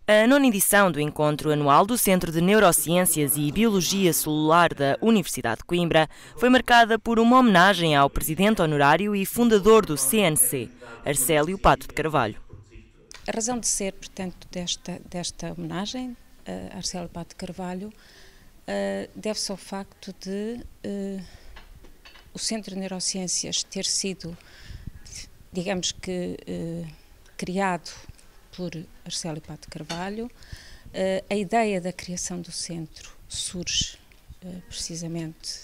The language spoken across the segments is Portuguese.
A nona edição do encontro anual do Centro de Neurociências e Biologia Celular da Universidade de Coimbra foi marcada por uma homenagem ao presidente honorário e fundador do CNC, Arcélio Pato de Carvalho. A razão de ser, portanto, desta homenagem a Arcélio Pato de Carvalho deve-se ao facto de o Centro de Neurociências ter sido, digamos que, criado por Arcélio Pato de Carvalho. A ideia da criação do centro surge precisamente,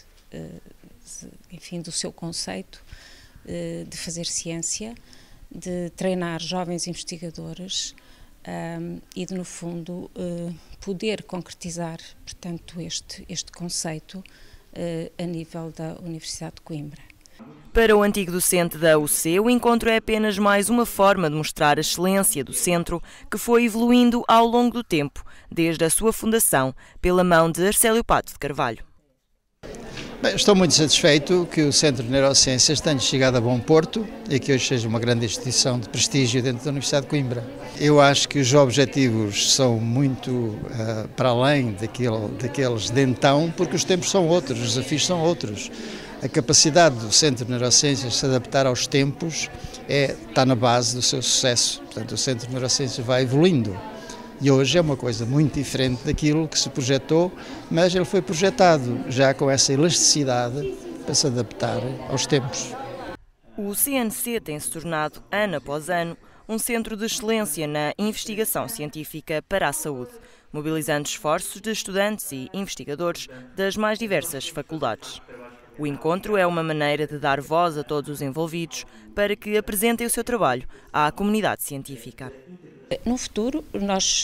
enfim, do seu conceito de fazer ciência, de treinar jovens investigadores e de, no fundo, poder concretizar, portanto, este conceito a nível da Universidade de Coimbra. Para o antigo docente da UC, o encontro é apenas mais uma forma de mostrar a excelência do centro, que foi evoluindo ao longo do tempo, desde a sua fundação, pela mão de Arcélio Pato de Carvalho. Bem, estou muito satisfeito que o Centro de Neurociências tenha chegado a bom porto e que hoje seja uma grande instituição de prestígio dentro da Universidade de Coimbra. Eu acho que os objetivos são muito para além daqueles de então, porque os tempos são outros, os desafios são outros. A capacidade do Centro de Neurociências de se adaptar aos tempos está na base do seu sucesso. Portanto, o Centro de Neurociências vai evoluindo. E hoje é uma coisa muito diferente daquilo que se projetou, mas ele foi projetado já com essa elasticidade para se adaptar aos tempos. O CNC tem se tornado, ano após ano, um centro de excelência na investigação científica para a saúde, mobilizando esforços de estudantes e investigadores das mais diversas faculdades. O encontro é uma maneira de dar voz a todos os envolvidos para que apresentem o seu trabalho à comunidade científica. No futuro, nós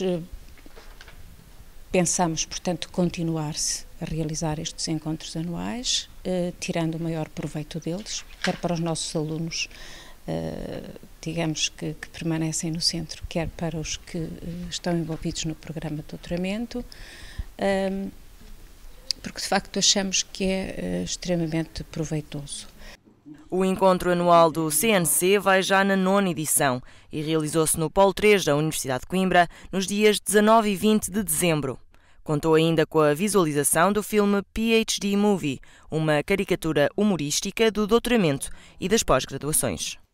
pensamos, portanto, continuar-se a realizar estes encontros anuais, tirando o maior proveito deles, quer para os nossos alunos, digamos que permanecem no centro, quer para os que estão envolvidos no programa de doutoramento, porque de facto achamos que é extremamente proveitoso. O encontro anual do CNC vai já na nona edição e realizou-se no Polo 3 da Universidade de Coimbra nos dias 19 e 20 de dezembro. Contou ainda com a visualização do filme PhD Movie, uma caricatura humorística do doutoramento e das pós-graduações.